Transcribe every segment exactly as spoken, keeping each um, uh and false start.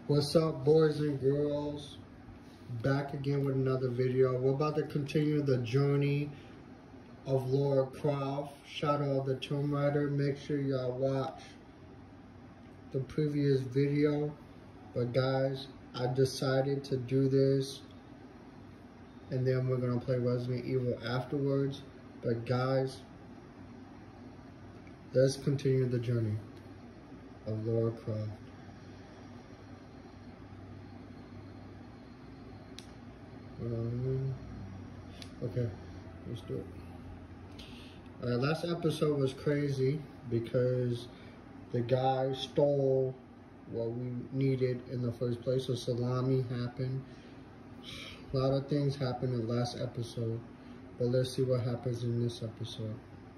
What's up, boys and girls? Back again with another video. We're about to continue the journey of Lara Croft, Shadow of the Tomb Raider. Make sure y'all watch the previous video. But guys, I decided to do this, and then we're gonna play Resident Evil afterwards. But guys, let's continue the journey of Lara Croft. Um, okay, let's do it. Alright, last episode was crazy because the guy stole what we needed in the first place. So salami happened. A lot of things happened in the last episode, but let's see what happens in this episode.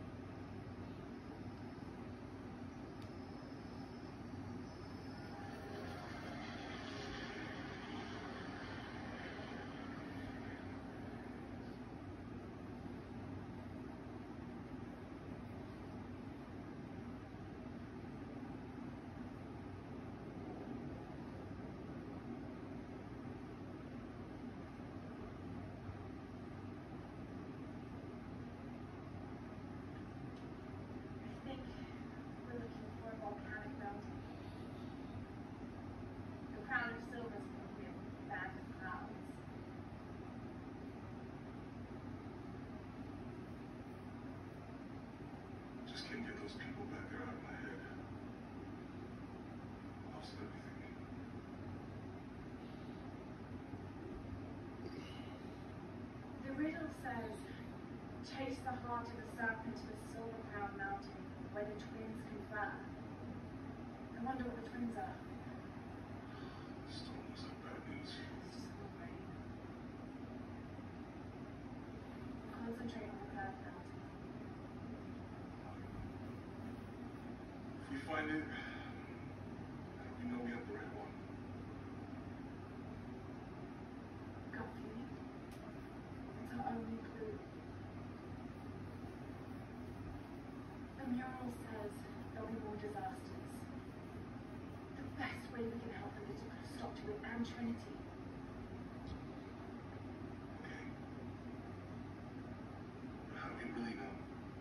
Just can't get those people back there out of my head. Lost everything. The riddle says, chase the heart of the serpent to the silver crown mountain where the twins confer. I wonder what the twins are. The storm was like bad news. It's just a little rain. Concentrate on the third mountain. If we find it, we know we have the right one. Gut feeling. It's our only clue. The mural says there'll be more disasters. The best way we can help them is to put a stop to it and Trinity. Okay. But how do we really know?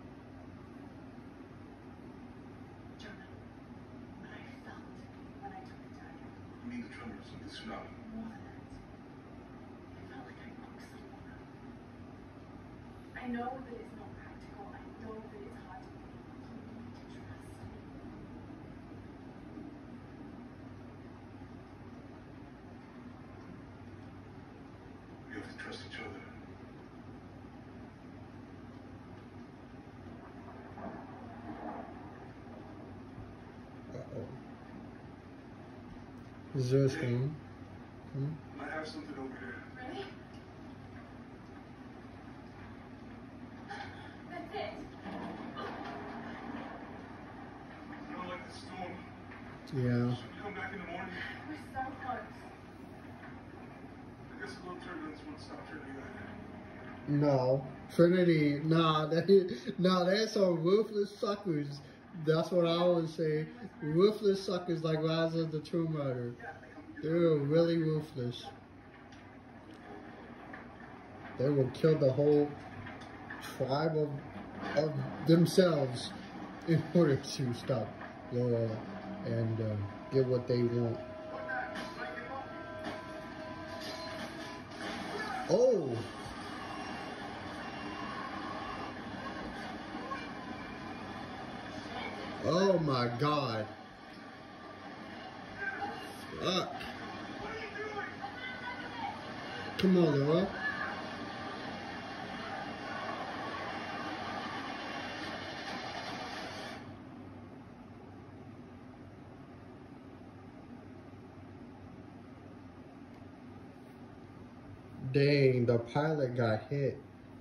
Jonah, what I felt when I took the dagger. You mean the tremors of the tsunami? More than that. It felt like I broke someone. I know that it's not practical. I know that it's hard to believe. You need to trust me. We have to trust each other. Uh-oh. Is there a thing? Hmm? I have something over here. Ready? That's it. I don't like the storm. Yeah. Should we come back in the morning? We're so close. I guess a little turbulence won't stop Trinity back. No. Trinity, nah, they, nah, they're some ruthless suckers. That's what I always say. Ruthless suckers like Rise of the Tomb Raider. They're really ruthless. They will kill the whole tribe of, of themselves in order to stop Lara and uh, get what they want. Oh! Oh my God. Fuck. Come on, Lara. Dang, the pilot got hit.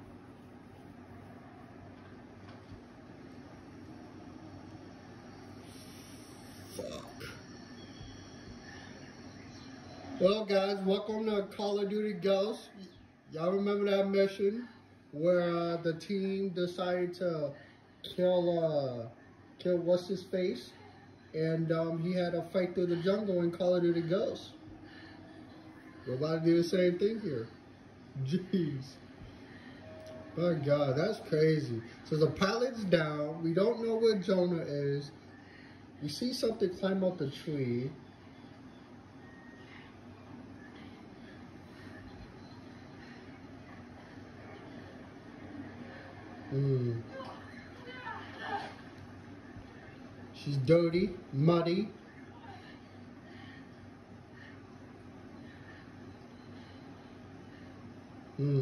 Well, guys, welcome to Call of Duty Ghosts. Y'all remember that mission where uh, the team decided to kill, uh, kill what's his face? and um, he had to fight through the jungle and Call of Duty Ghosts. We're about to do the same thing here. Jeez. My God, that's crazy. So the pilot's down. We don't know where Jonah is. We see something climb up the tree. Hmm. She's dirty, muddy. Hmm.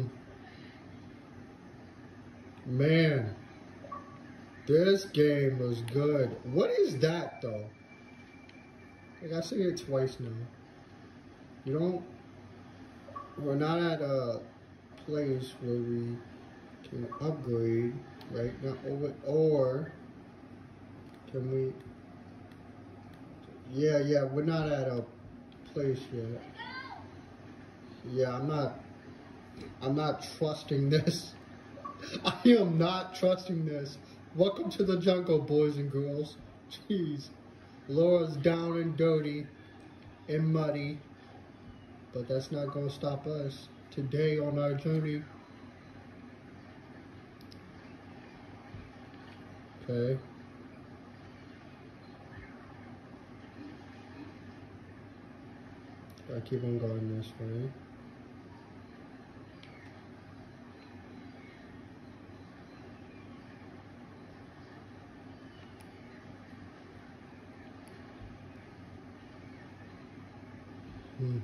Man, this game was good. What is that though? Like I see it twice now. You don't. We're not at a place where we can upgrade, right? Not over, or can we? Yeah, yeah, we're not at a place yet. Yeah, I'm not. I'm not trusting this. I am not trusting this. Welcome to the jungle, boys and girls. Jeez. Laura's down and dirty and muddy. But that's not going to stop us today on our journey. Okay. I keep on going this way. Hmm.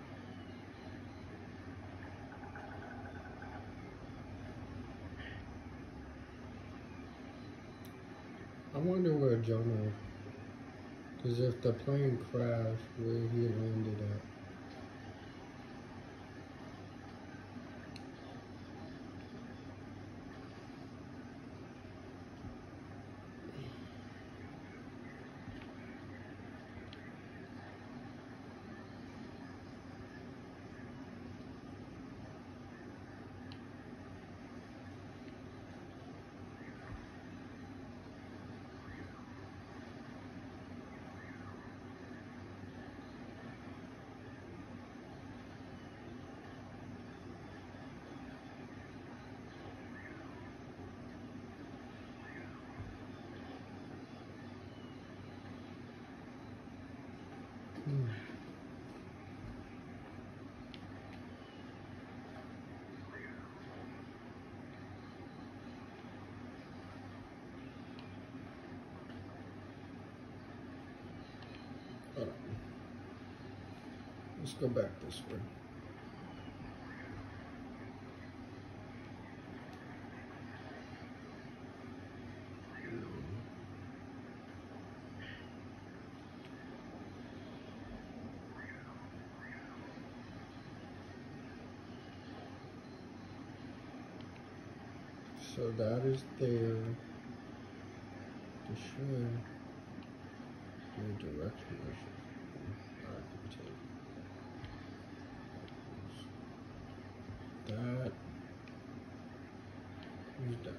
I wonder where Jonah, because if the plane crashed, where he landed at. Hmm. All right. Let's go back this way. So that is there to show the direction I should take. That is down.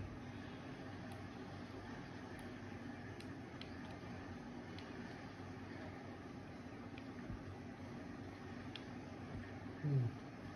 Hmm.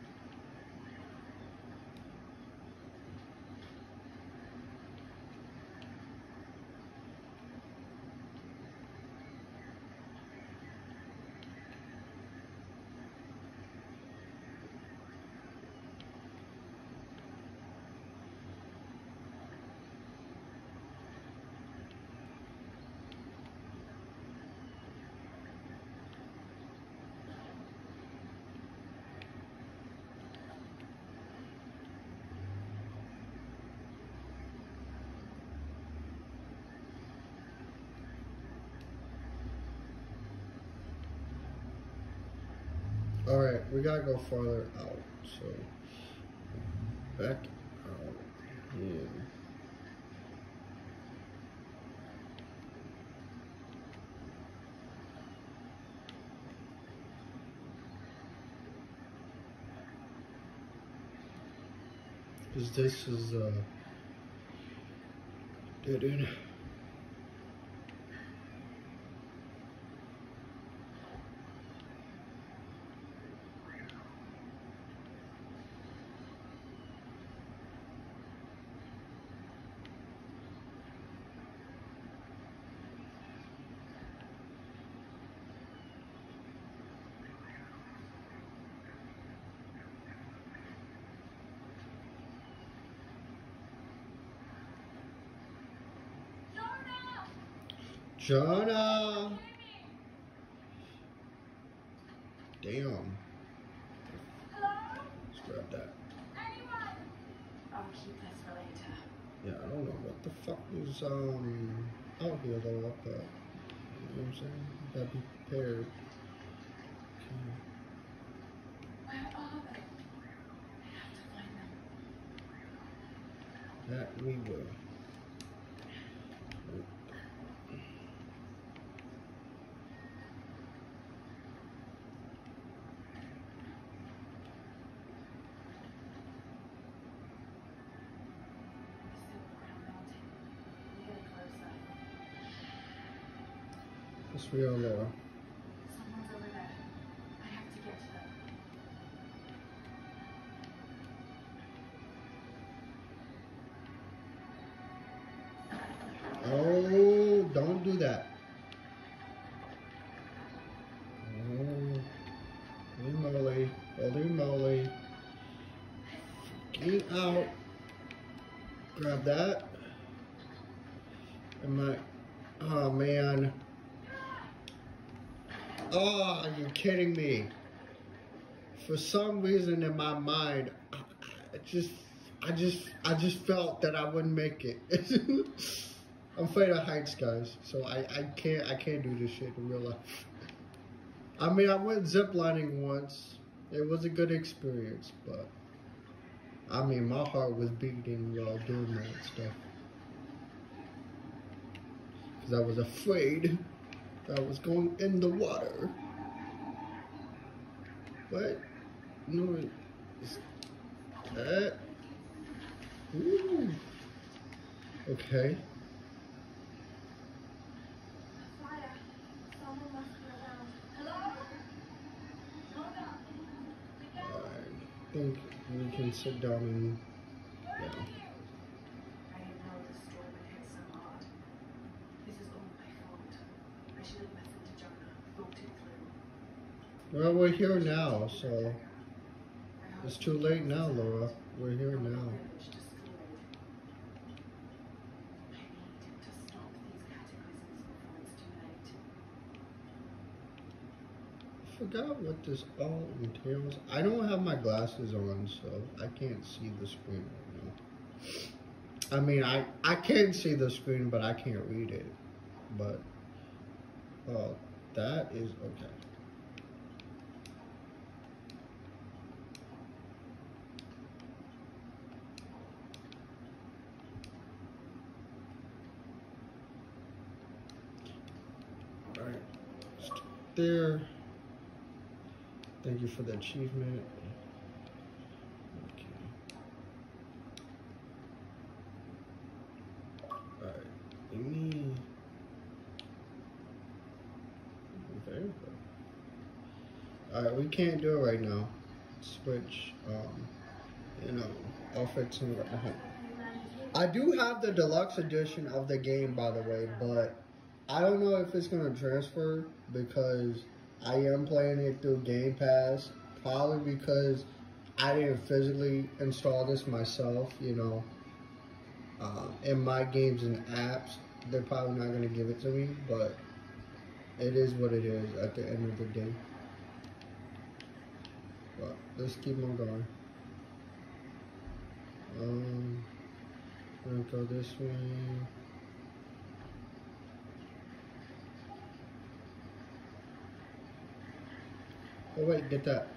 All right, we gotta go farther out. So back out here. Because this is uh dead end. Jonah! Damn. Hello? Let's grab that. Anyone? I'll keep this for later. Yeah, I don't know what the fuck is um out here though up there. You know what I'm saying? You gotta be prepared. Okay. Where are they? I have to find them. That we will. Yes, we are, Laura. Someone's over there. I have to get to them. Oh, don't do that. Oh, holy moly, holy moly. Get out. Grab that. Am I? Oh man. Oh, are you kidding me? For some reason in my mind, I, I just, I just, I just felt that I wouldn't make it. I'm afraid of heights, guys. So I, I can't, I can't do this shit in real life. I mean, I went ziplining once. It was a good experience, but I mean, my heart was beating while doing that stuff. Because I was afraid that I was going in the water. What? No, it's that. Ooh. Okay. Fire. Someone must be around. Hello? Jonah? Alright. I think we can sit down and. Yeah. I didn't know the storm would hit so hard. This is all my fault. I should have listened to Jonah, thought it through. Well, we're here now, so. It's too late now, Laura. We're here now. I need to stop these cataclysms before it's too late. I forgot what this all entails. I don't have my glasses on, so I can't see the screen right now. I mean, I, I can see the screen, but I can't read it. But, well, that is okay. Alright, there. Thank you for the achievement. Okay. Alright, let me. There we go. Alright, we can't do it right now. Switch, um, you know, outfits and uh, I do have the deluxe edition of the game, by the way, but I don't know if it's gonna transfer because I am playing it through Game Pass, probably because I didn't physically install this myself, you know. Uh, in my games and apps, they're probably not gonna give it to me, but it is what it is at the end of the day. But let's keep on going. Um, we're gonna go this way. Oh wait, get that.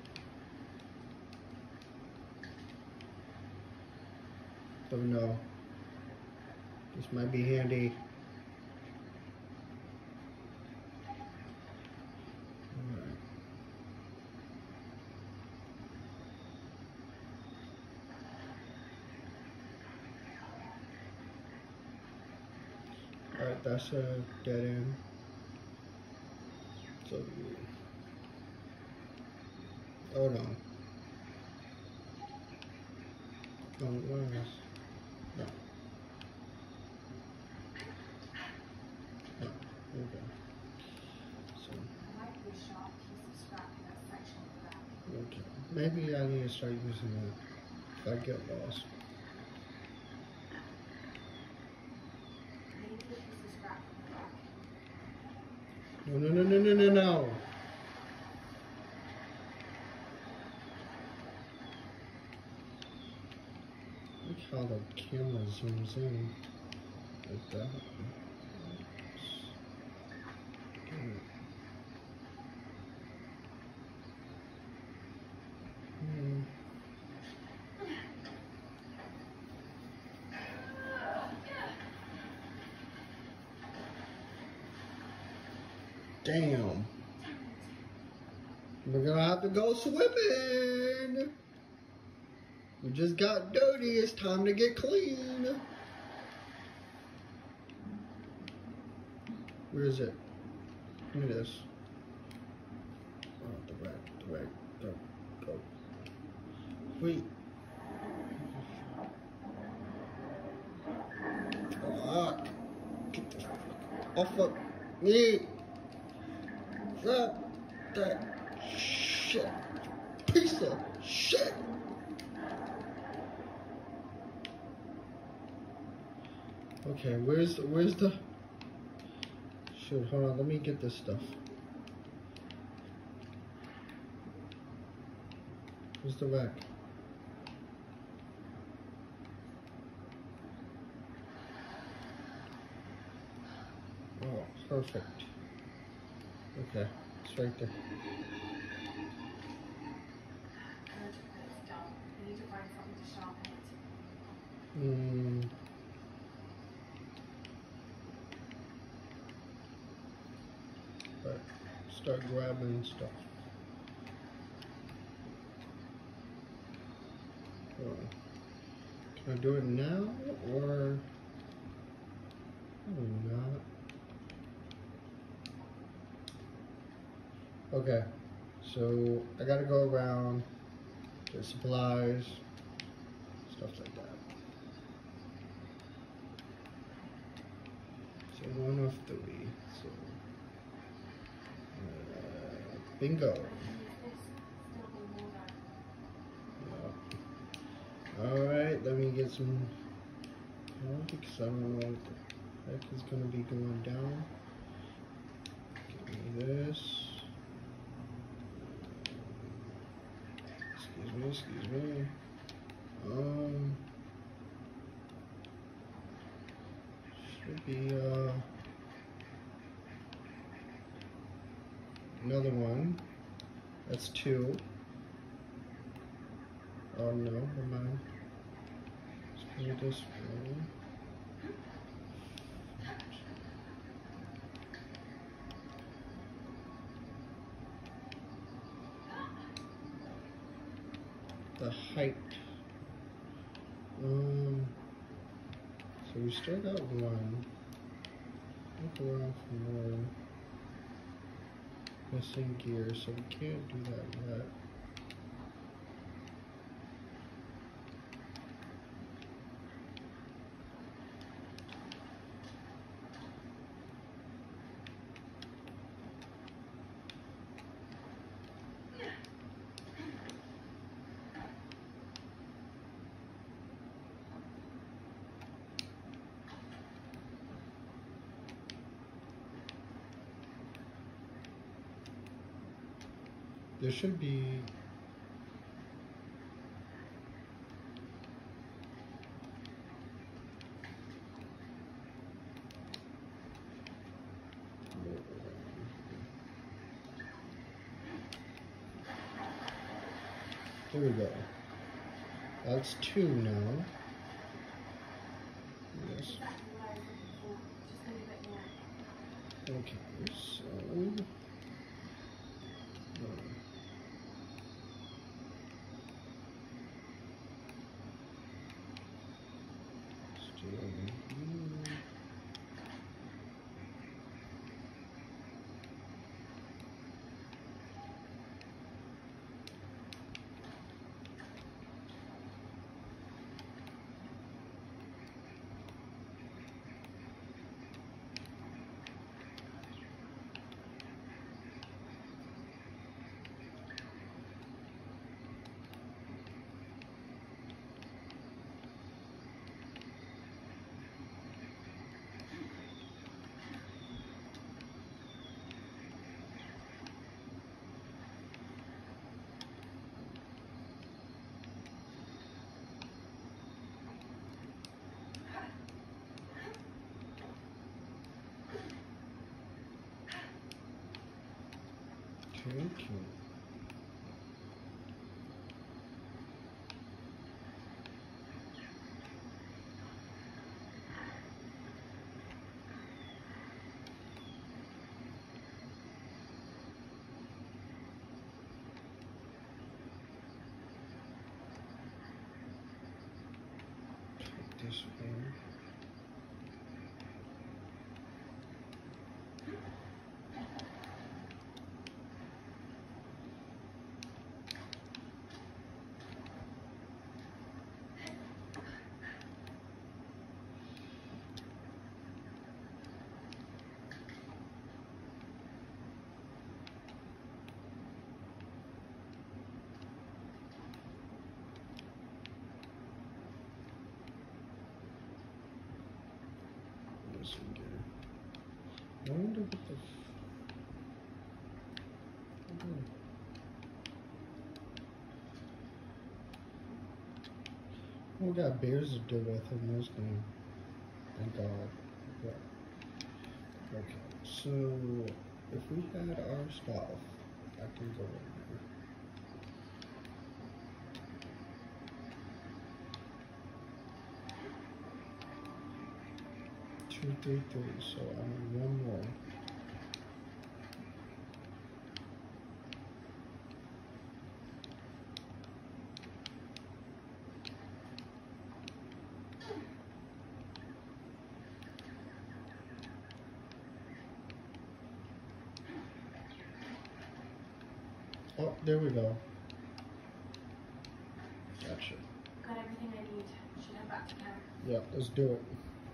Don't know. This might be handy. Alright. Alright, that's a dead end. So oh no. Oh, where is? No. No. Okay. So. Okay. Maybe I need to start using that if I get lost. Oh, no, no, no, no, no, no. Look how the camera zooms in like that. Hmm. Damn. We're gonna have to go swimming. We just got dirty. It's time to get clean. Where is it? Look at this. Oh, the rat, the rat. Go, go. Wait. Ah. Get the fuck off of me. Grab that shit. Piece of shit. Okay, where's where's the shit? Hold on, let me get this stuff. Where's the rack? Oh, perfect. Okay, it's right there. It's done. We need to find something to sharpen it. Hmm. Right. Start grabbing stuff. Oh. Can I do it now or probably not? Okay, so I gotta go around, get supplies, stuff like that. So one of three, so uh, bingo. Yeah. All right, let me get some, oh, because I don't know what the heck is gonna be going down. Give me this. Excuse me, excuse me. Um, should be uh another one. That's two. Oh no, never mind. Let's do this one. The height. Um, so we still got one. Look around for more. Missing gear, so we can't do that yet. There should be there we go. That's two now. Yes. Okay, so Okay. This one. This one get it. I wonder what the f We got bears to deal with in this game. Thank God. Yeah. Okay, so if we had our stuff, I can go in there. Two, three, three, so I need one more. Oh, there we go. Gotcha. Got everything I need. Should head back to camp. Yeah, let's do it.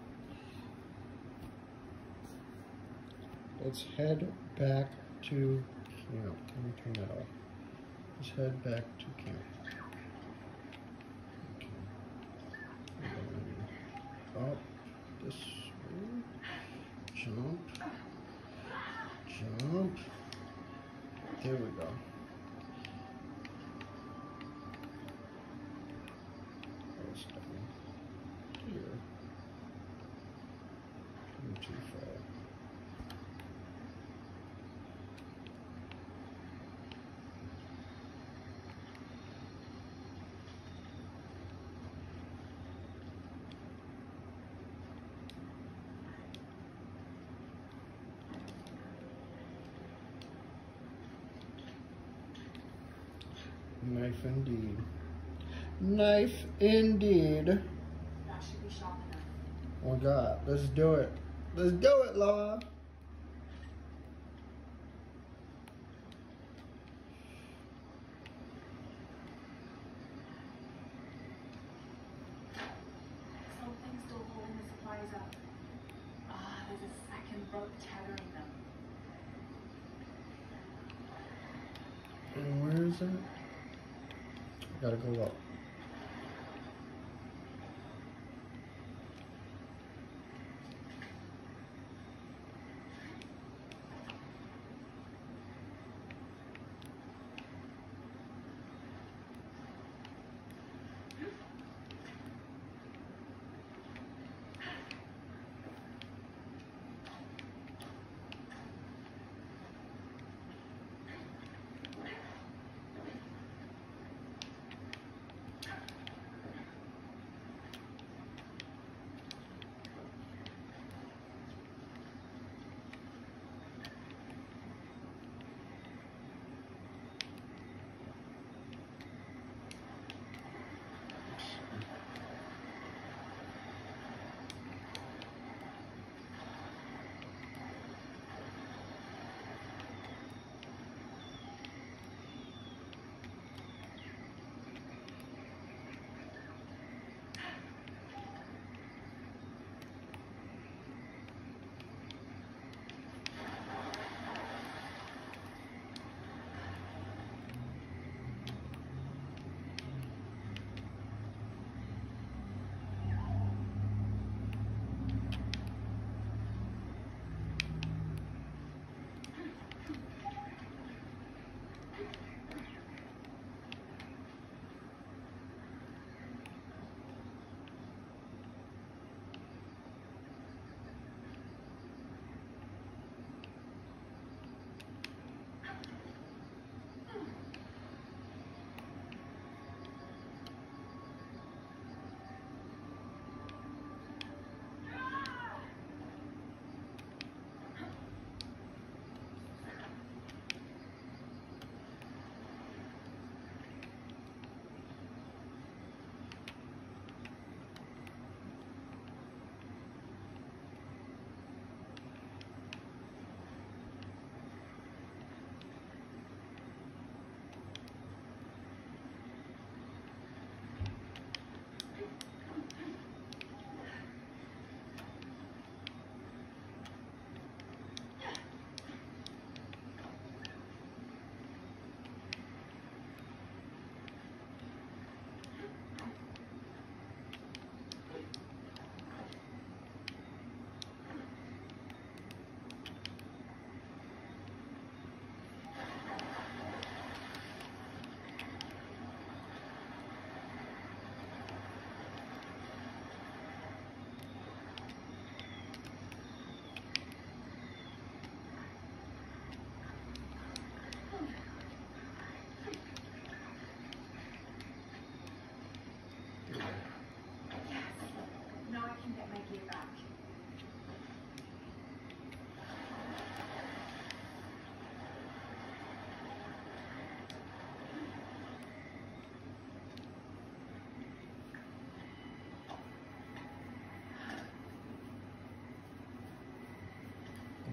Let's head back to camp. Can we turn that off? Let's head back to camp. Okay. And up this way. Jump. Jump. There we go. That's down here. Not too far. Knife indeed. Knife indeed. That should be sharp enough. Oh God, let's do it. Let's do it, Lara. Something's still holding the supplies up. Ah, there's a second rope tethering them. And where is it? Gotta go up.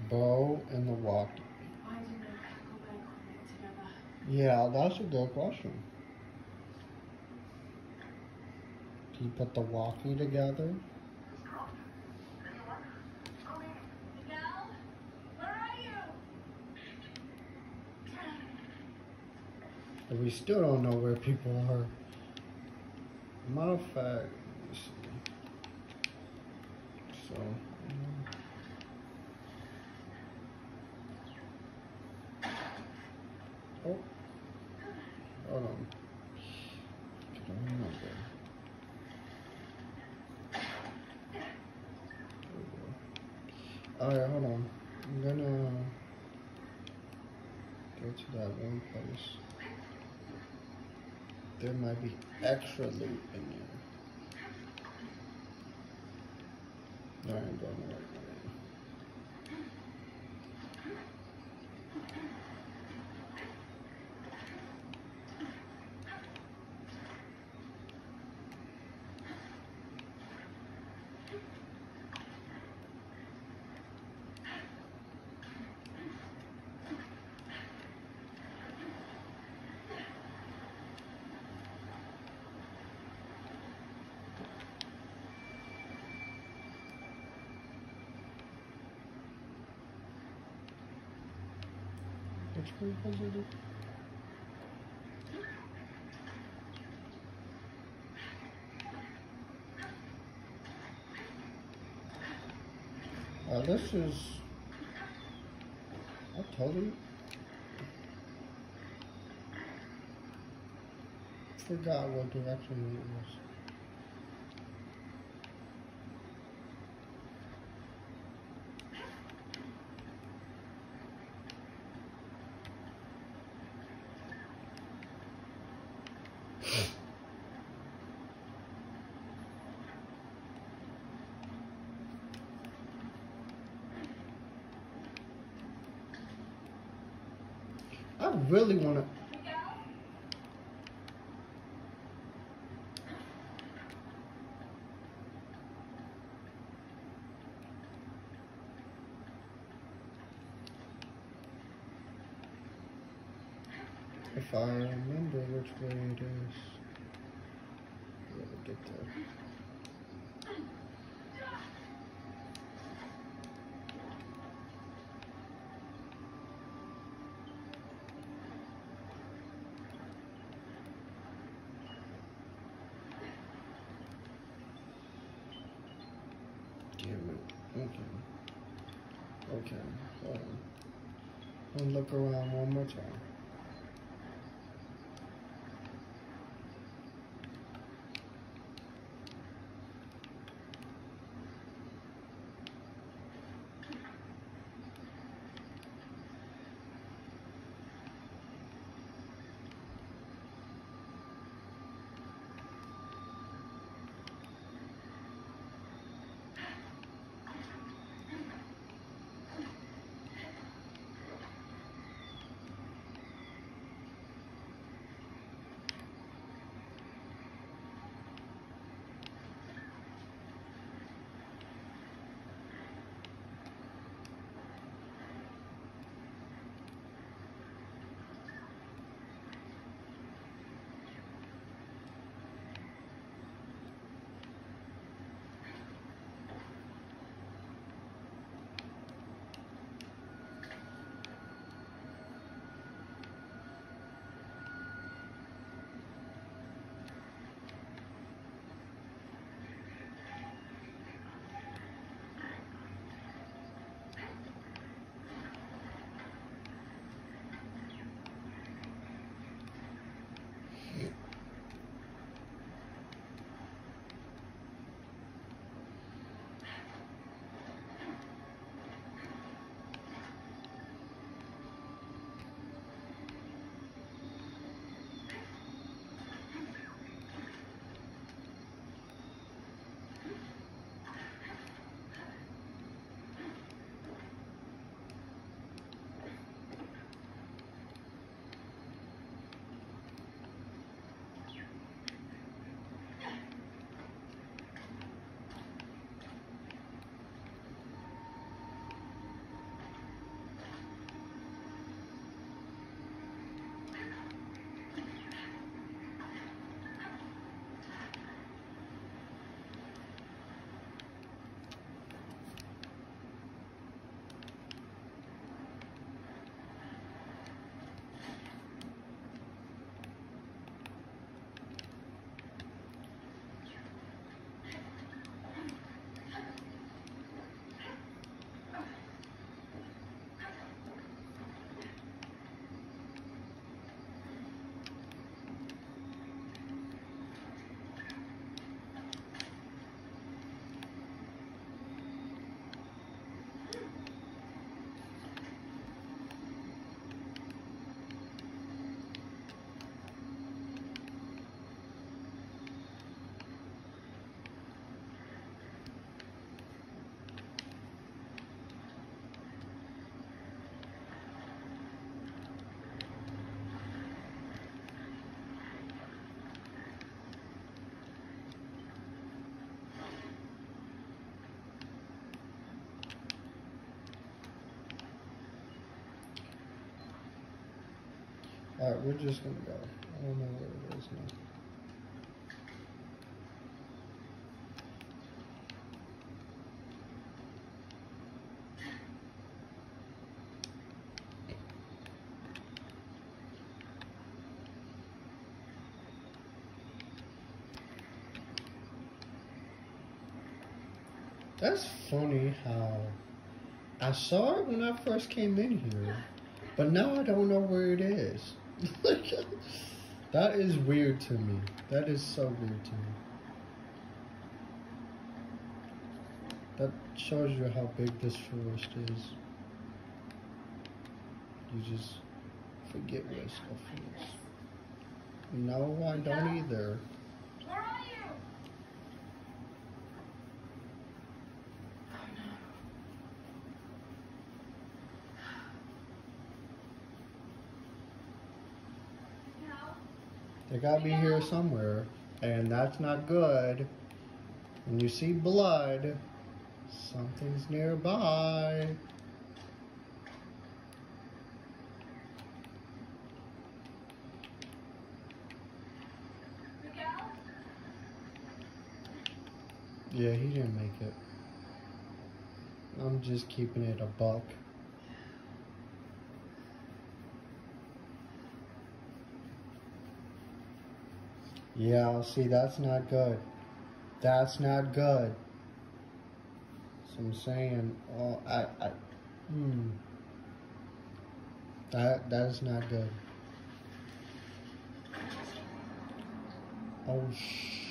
bow and the walkie. Why didn't I go back on it together? Yeah, that's a good question. Do you put the walkie together? Miguel? Where are you? And we still don't know where people are. Matter of fact, let me see. So, um, oh, hold on. I don't remember. Alright, hold on. I'm gonna go to that one place. There might be extra loot in there. No, I'm going right now. Which way was it? Uh, this is, I totally forgot what direction it was. I really want to. If I remember which way it is. Let me get there. Okay. Okay. Hold on. I'll look around one more time. Alright, we're just gonna go. I don't know where it is now. That's funny how I saw it when I first came in here, but now I don't know where it is. That is weird to me. That is so weird to me. That shows you how big this forest is. You just forget where stuff is. No, I don't either. Where are you? They gotta be here somewhere, and that's not good. When you see blood, something's nearby. Miguel? Yeah, he didn't make it. I'm just keeping it a buck. Yeah, see, that's not good. That's not good. So I'm saying, oh, I, I, hmm. That, that is not good. Oh, sh.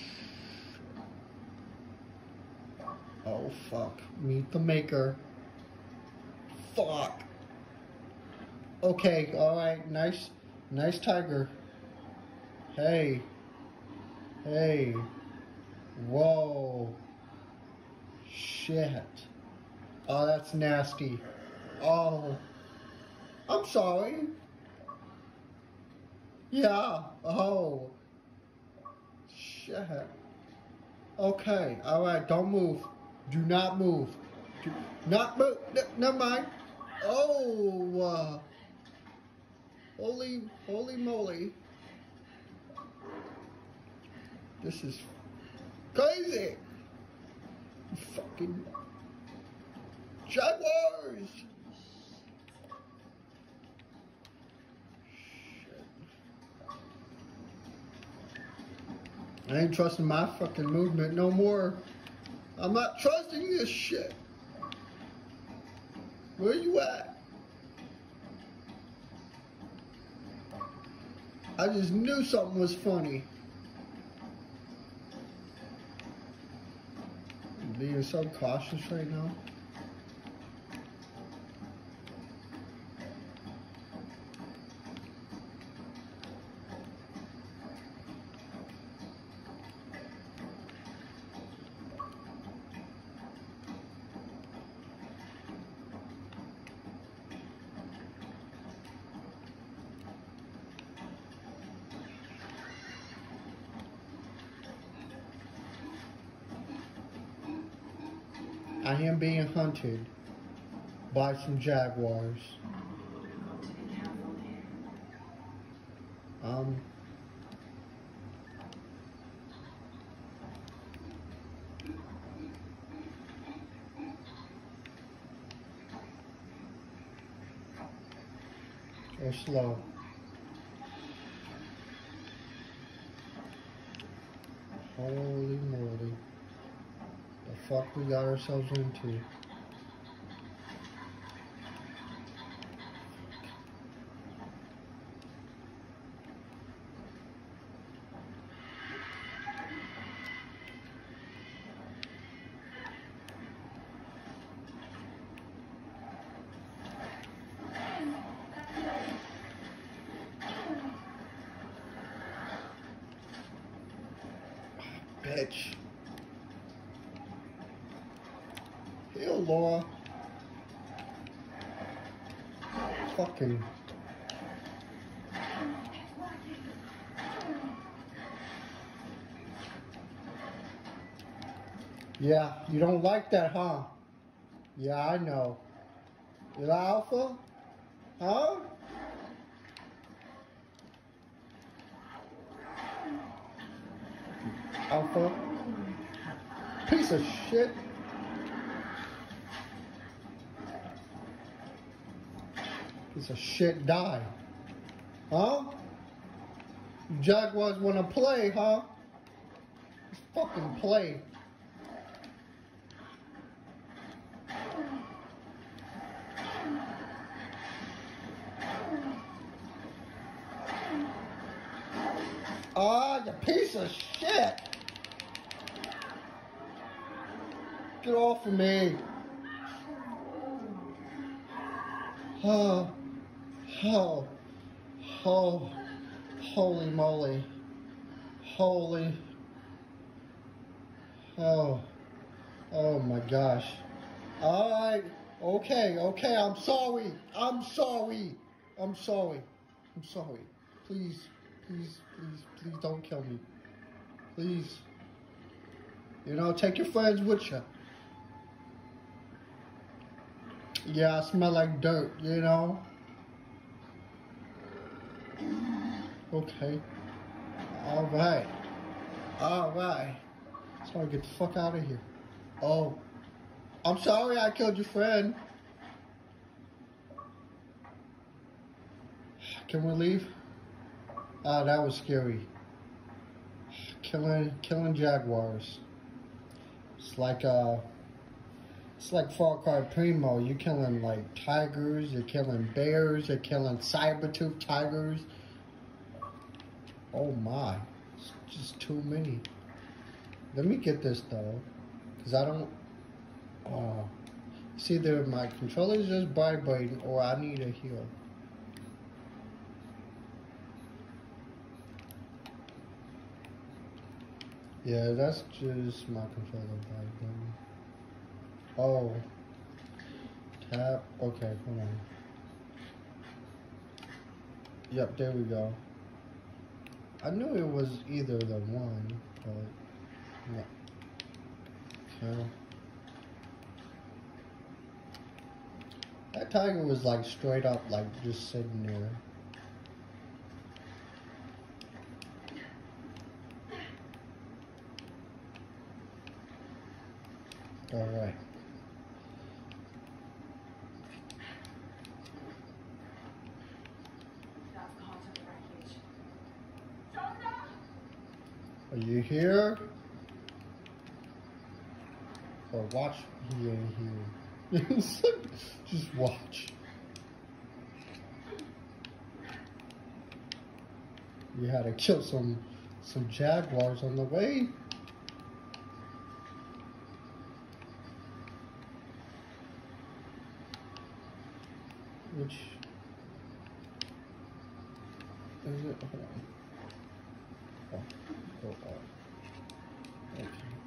Oh, fuck. Meet the maker. Fuck. Okay, alright, nice, nice tiger. Hey. Hey. Whoa. Shit. Oh, that's nasty. Oh. I'm sorry. Yeah. Oh. Shit. Okay. Alright, don't move. Do not move. Do not move. N never mind. Oh. Uh, holy, holy moly. This is crazy. Fucking jaguars. Shit. I ain't trusting my fucking movement no more. I'm not trusting this shit. Where you at? I just knew something was funny. Being so cautious right now. I am being hunted by some jaguars. Um, go slow. Holy moly. The fuck we got ourselves into. Bitch. Hell, Laura. Fucking. Yeah, you don't like that, huh? Yeah, I know. You're the alpha? Huh? Alpha. Piece of shit. Piece of shit, die. Huh? You Jaguars wanna play, huh? Let's fucking play. Ah, you piece of shit! Get off of me! Oh, oh, oh, holy moly. Holy, oh, oh my gosh. Alright, okay, okay, I'm sorry. I'm sorry. I'm sorry. I'm sorry. Please, please, please, please don't kill me. Please. You know, take your friends with you. Yeah, I smell like dirt, you know? Okay. Alright. Alright. So I get the fuck out of here. Oh. I'm sorry I killed your friend. Can we leave? Ah, that was scary. Killing, killing jaguars. It's like uh, it's like Far Cry Primo. You're killing like tigers. You're killing bears. You're killing saber-tooth tigers. Oh my, it's just too many. Let me get this though, cause I don't. Oh, it's either my controller's just vibrating or I need a heal. Yeah, that's just my controller vibrating. Oh, tap. Okay, hold on. Yep, there we go. I knew it was either the one, but no. Okay. That tiger was like straight up, like just sitting there. All right. That's the heart of the wreckage. Jonah! Are you here? Or watch, he ain't here. Just watch. You had to kill some some jaguars on the way. Which is it? Hold on. Oh, go up. Okay.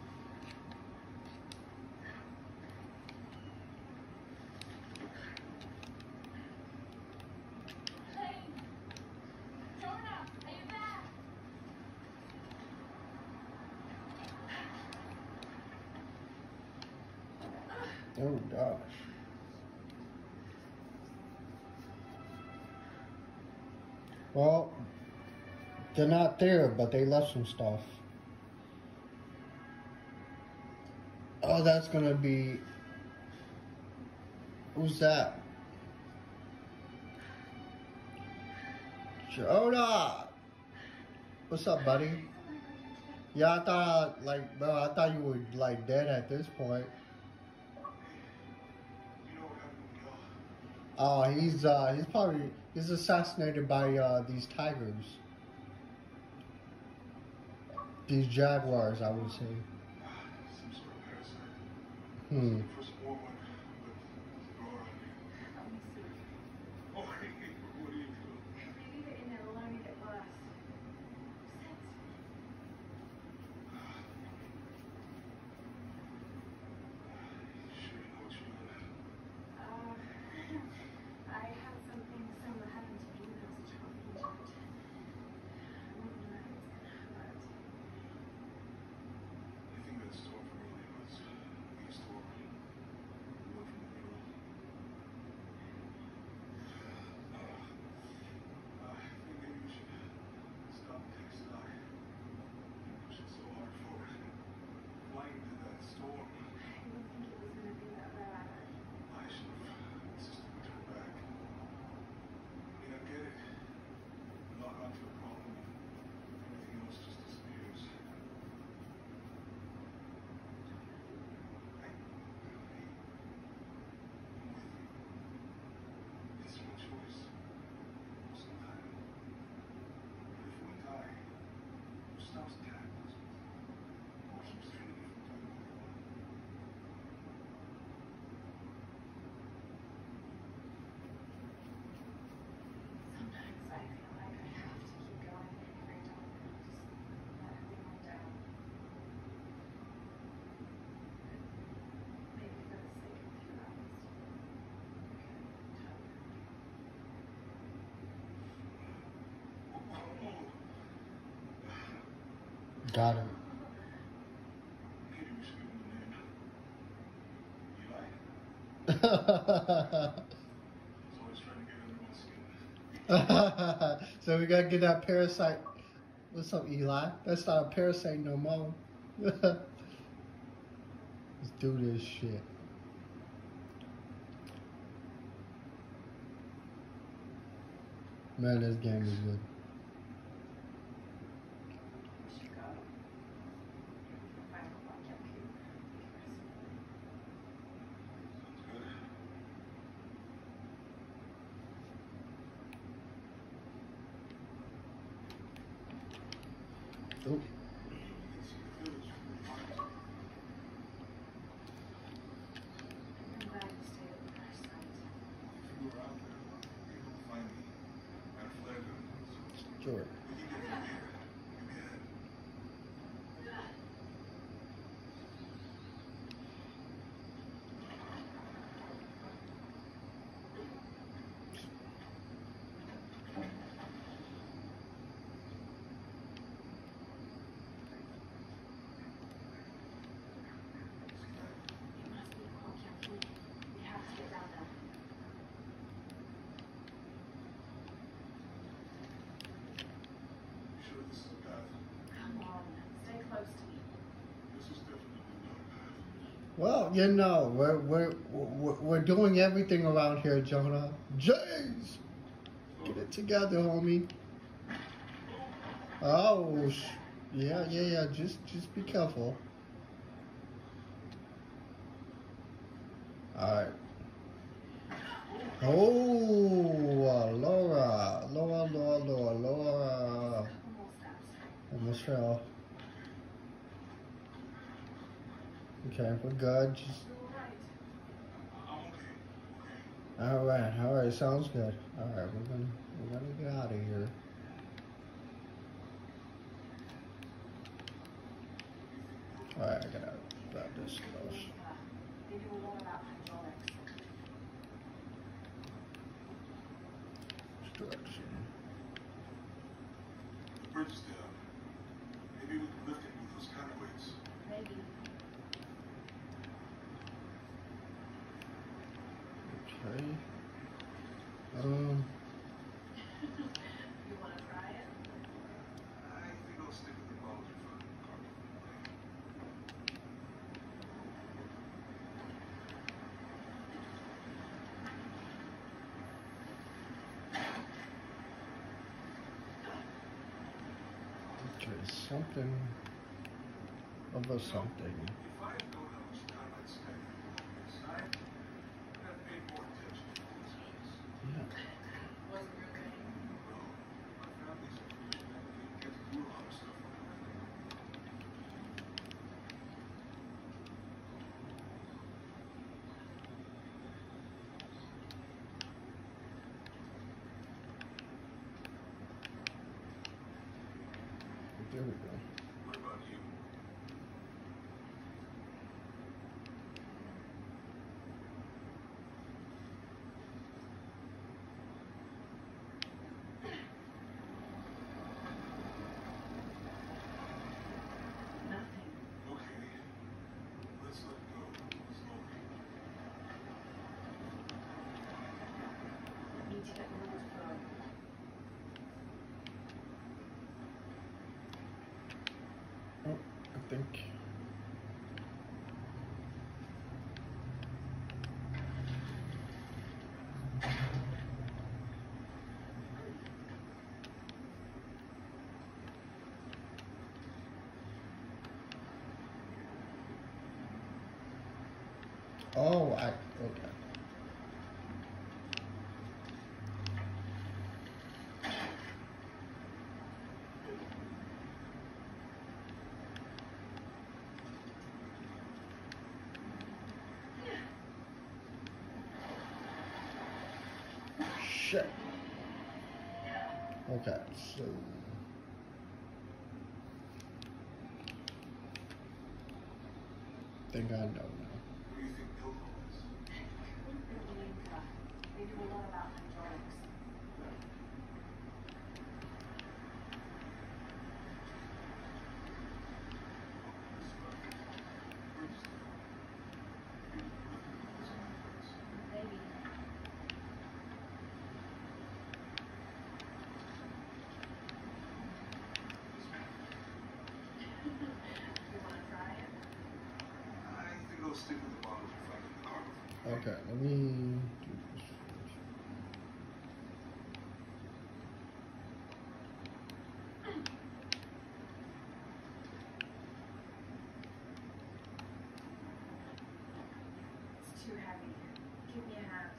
Jonah, are you there? Oh gosh. Well, they're not there, but they left some stuff. Oh, that's gonna be... Who's that? Jonah! What's up, buddy? Yeah, I thought, like, bro, I thought you were, like, dead at this point. You know what happened with y'all? Oh, he's, uh, he's probably, he's assassinated by, uh, these tigers. These jaguars, I would say. Some sort of parasite. Hmm. For some more one, but Lara, Let me see. oh, what are you doing? If we leave it in there, it'll only get worse. Sit. Sure you know what you're doing. Uh, I had something similar happen to me when I was a child in Egypt. I wouldn't know it's gonna hurt. I think that storm from earlier was the story. Got it. Maybe we should give him the name. Eli? He's always trying to get under my skin. So we gotta get that parasite. What's up, Eli? That's not a parasite no more. Let's do this shit. Man, this game is good. We should go. Find a watch up here. Oh. I'm glad you stayed at the first night. If you were out there, you able to find me. I had a flare gun. Sure. We can get from here. Give me a hand. You must be called carefully. We have to get down there. You sure this is a path? Come on, stay close to me. This is definitely not a path. Well, you know, we're we're we're, we're doing everything around here, Jonah. Jeez, get it together, homie. Oh, sh yeah, yeah, yeah. Just just be careful. All right. Oh, uh, Laura, Laura, Laura, Laura, Laura. Couple more steps. Almost fell. Okay, we're good. Just You all right? I'm okay. Okay. all right, all right. Sounds good. All right, we're gonna we're gonna get out of here. All right, I gotta grab this stuff. They do a lot about hydraulics. Direction. The bridge is down. Maybe we can lift it with those counterweights. Maybe. Okay. Um. You want to try it? I think I'll stick with the bones for cargo. Okay, something of a something. If I had known how much time I'd spend inside, I'd have paid more attention to this place. Yeah. Wasn't your thing. No, my family's unfortunate. They didn't get to do a lot of stuff on their own. There we go. What about you? Nothing. Okay. Let's let go. Slowly. Need to get the rules flowing. Oh, I think. Oh, I okay. Shit. Okay, so think I know now. What do you think Pilgrim is? They do a lot about hydraulics. go stick with the bottles you find in the cargo. Okay, let me do this first. It's too heavy. Give me a hand.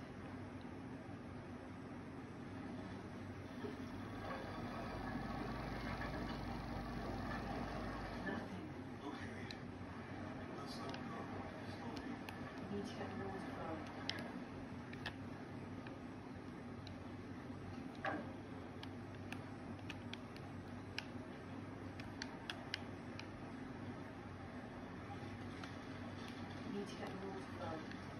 Nothing. Okay. Let's let it go. Slowly. You need to get the water flow. You need to get the water flow.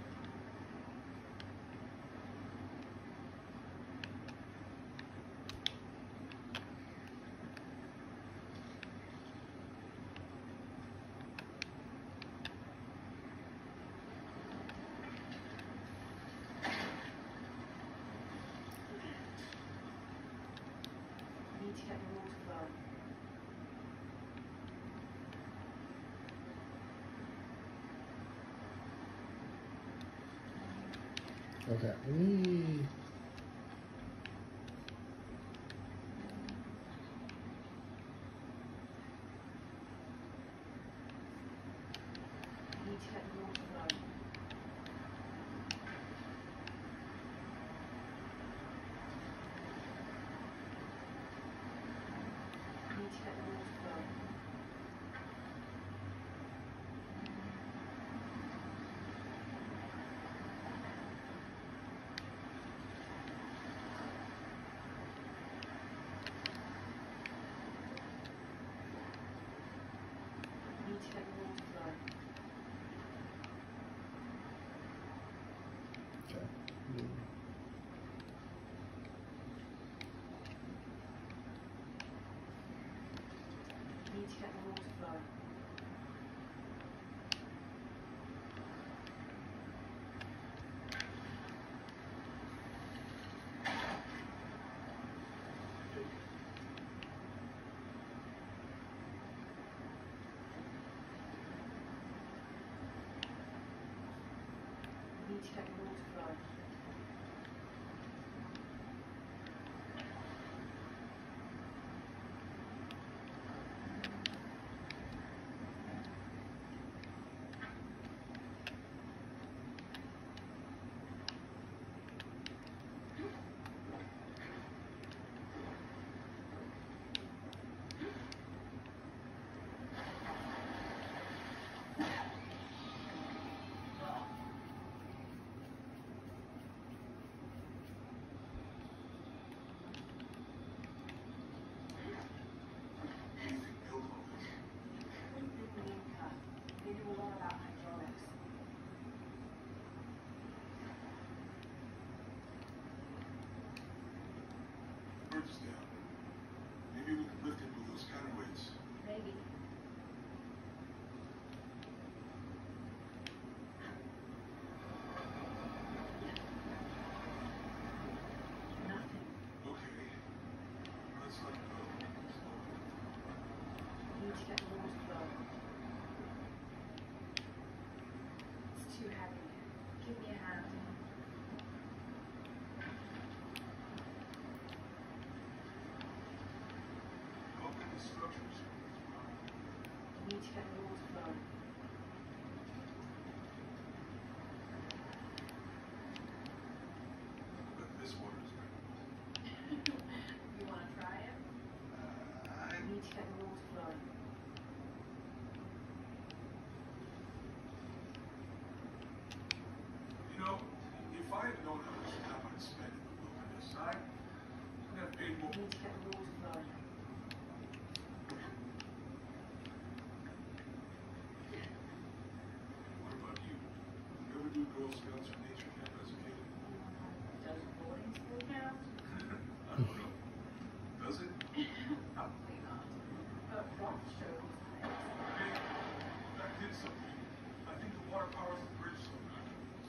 You need to get the water flow. Okay, let me. You need to get the water flow. You need to get the water flow. You need to get the water flow. Okay. You need to get the water flow. You need to get the water flow. Anything built on this? They knew a lot about hydraulics. Bridge is down. Maybe we can lift it with those counterweights. Maybe. Nothing. Okay. Let's let it go. Slowly. You need to get the water flow. It's too heavy. Give me a hand. Open the structures. You need to get the water flow. But this water is drinkable. You want to try it? Uh, You need to get the water flow. You know, if I had known how much time I'd spend in the wilderness, I would have paid more. You need to get the water flow. What about you? You ever do Girl Scouts or nature camp as a kid? Does boarding school count? I don't know. Does it? Probably not. But rock shows. Hey, I did something. I think the water powers the bridge sometime.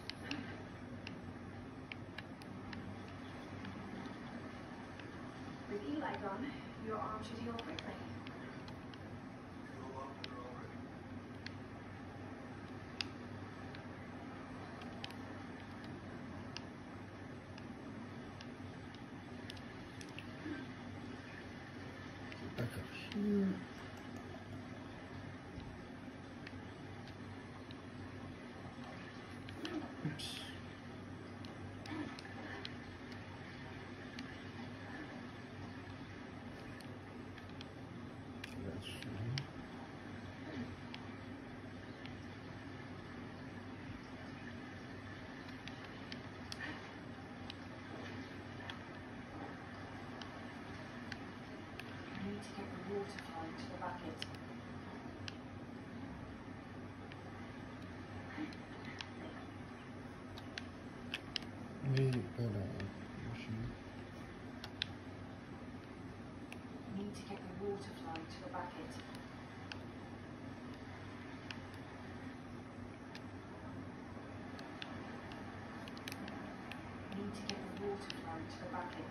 With Eli gone, your arm should heal quickly. Feel a lot better already. Mm. Oops. That's fine. I need to get the water flowing to the bucket. Wait, but uh, machine. I need to get the water flowing to the bucket. I need to get the water flowing to the bucket.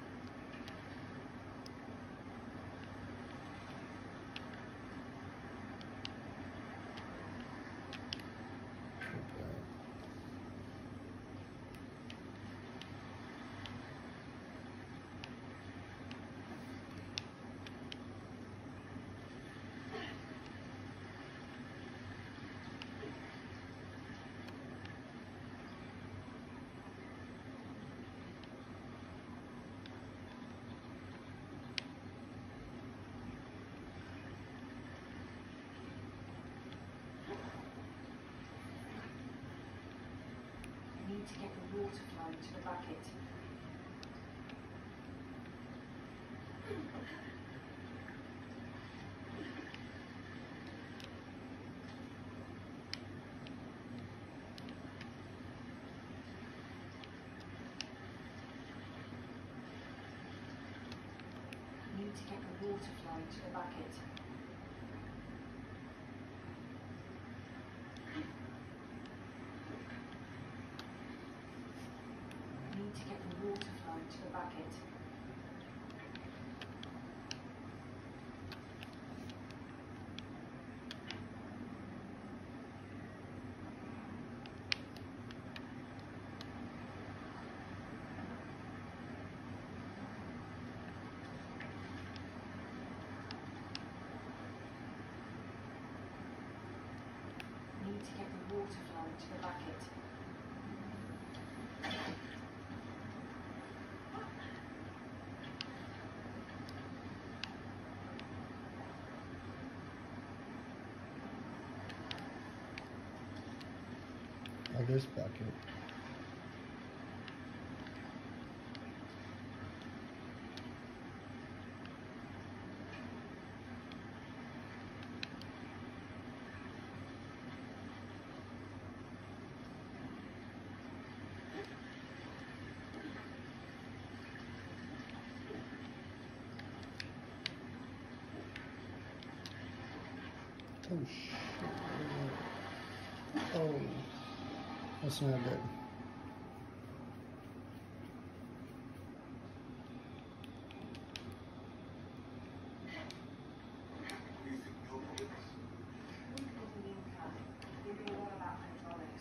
I need to get the water flowing to the bucket. I need to get the water flowing to the bucket. I need to get the water flowing to the bucket. I need to get the water flowing to the bucket. Oh, this bucket. Oh shit. Oh, that's not good. What do you think Bill did? They knew a lot about hydraulics.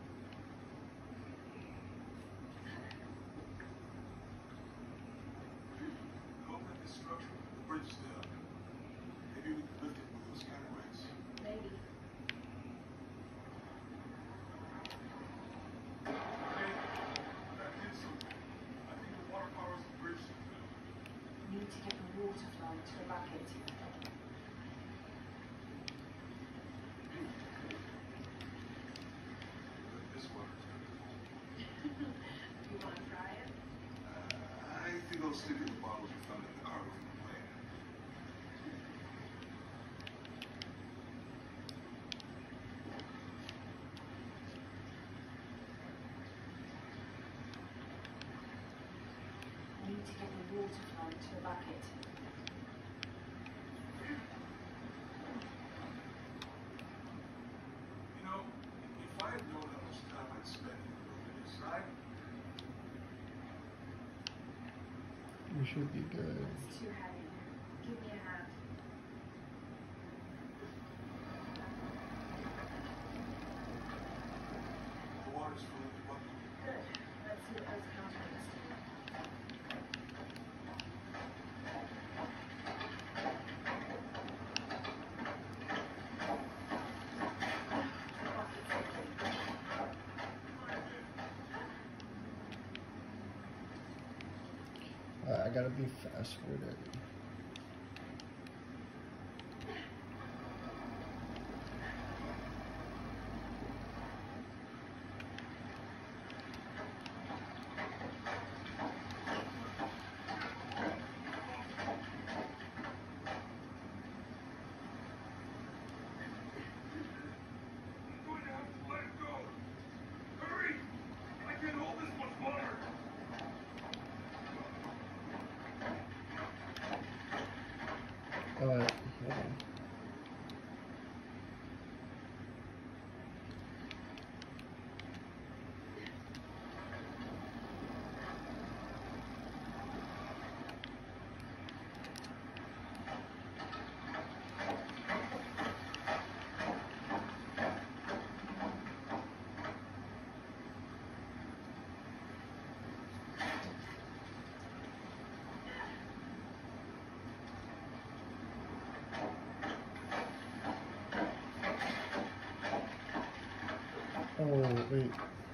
Open the structure of the bridge down. Maybe we can lift it with those counterweights. Maybe. Hey, that did something. I think the water powers the bridge to fill. I need to get the water flowing to the bucket. This water's good. You want to try it? Uh, I think I'll stick to the bottles we found in the cargo from the plane. I need to get the water flowing to the bucket. You know, if I had known how much time I'd spend in the wilderness, I... We should be good. It's too heavy. Give me a hand. The water's full of the bucket. Good. Let's see what those counterweights do. Alright, I gotta be fast with it. Alright, hold on. Oh, wait.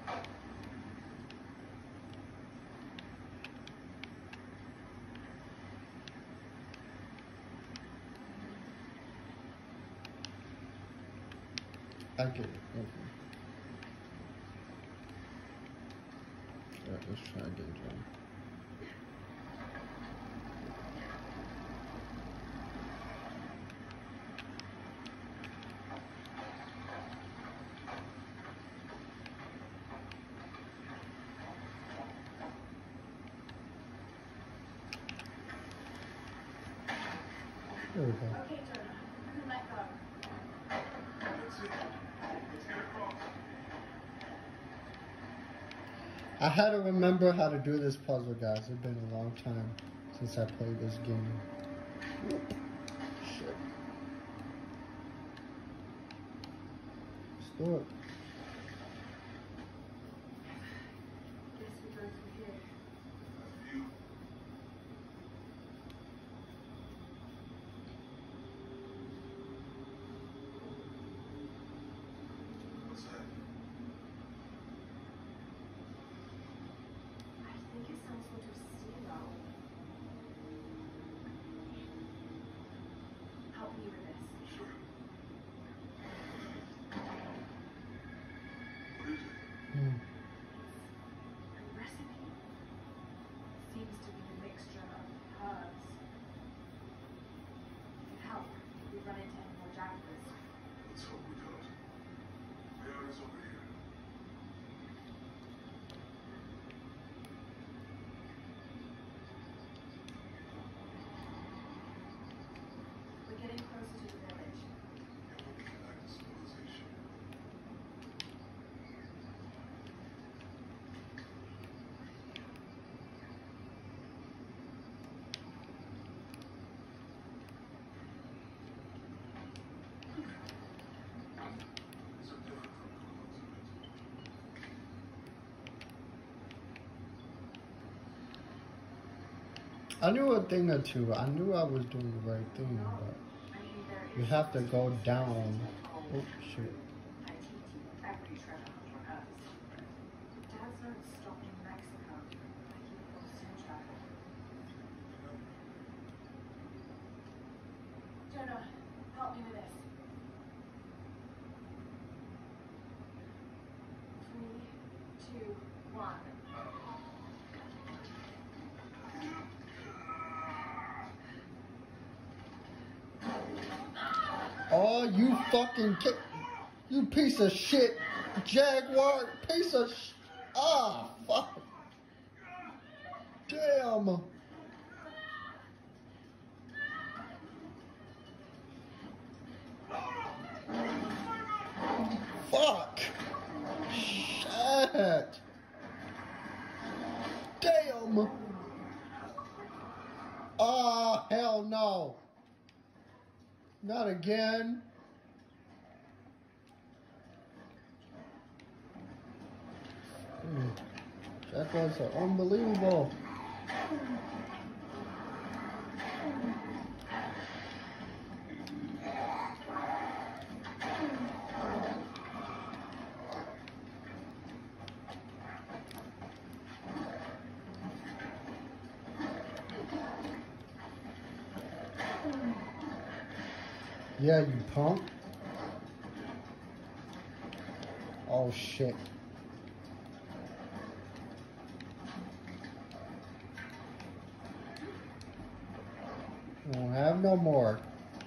I get it. Okay. Alright, let's try again, John. There we go. Okay, Jonah, you can let go. That's it. Let's get across. I had to remember how to do this puzzle, guys. It's been a long time since I played this game. Shit. Let's do it. Guess we go through here. You. What's that? I think it's some sort of seal. Help me with this. Sure. What is it? Hmm. A recipe. Seems to be a mixture of herbs. With help, we run into any more jaguars. Let's hope we don't. Where is over here? We're getting closer to the village. Yeah, we'll get back to civilization. These are different from the ones I I knew a thing or two. I knew I was doing the right thing, but I mean, there you is have to go something down. called Oh, shit. I T T, every treasure hunt on Earth. Dad's not stopping in Mexico. I keep constant travel. Jonah, help me with this. Three, two, one. Oh, you fucking ki- you piece of shit, jaguar, piece of sh- ah, fuck, damn, fuck, shit, damn, ah, hell no, not again. Hmm. Jaguars are unbelievable. Yeah, you punk. Oh shit. Won't have no more.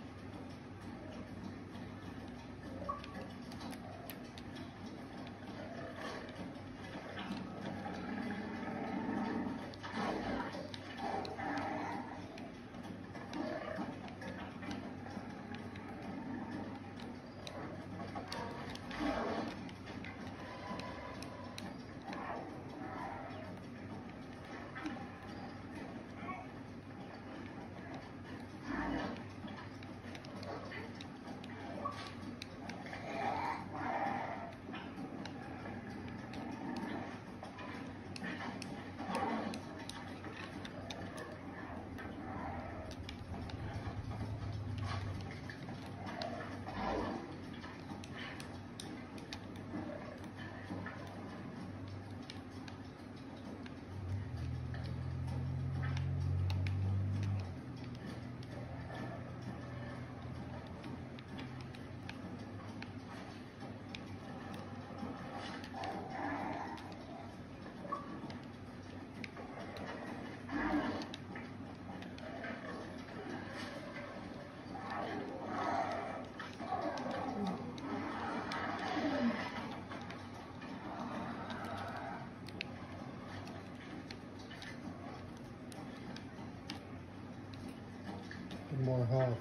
More health.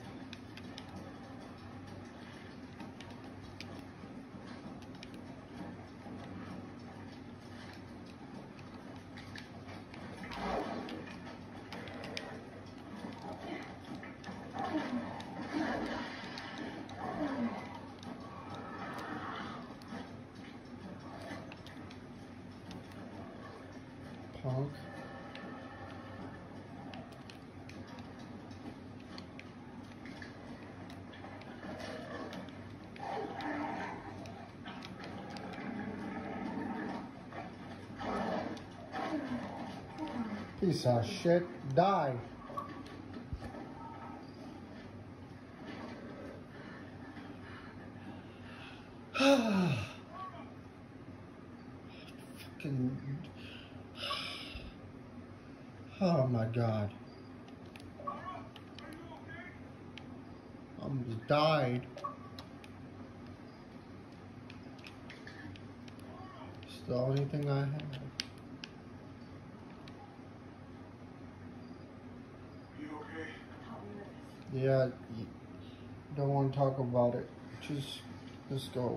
Punk. Piece of shit. Die. Fucking. Oh my god. I almost died. It's the only thing I have. Yeah, don't want to talk about it. Just, let's go.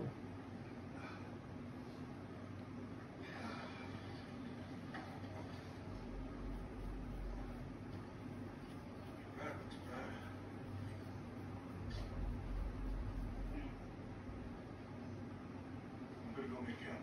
I'm gonna go meet him.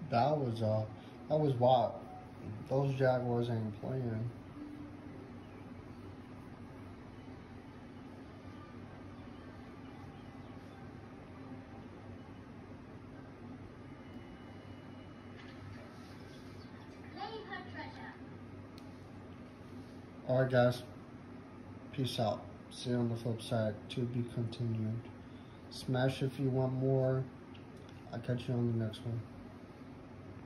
That was uh, that was wild. Those Jaguars ain't playing. Alright guys, peace out. See you on the flip side. To be continued. Smash if you want more. I'll catch you on the next one.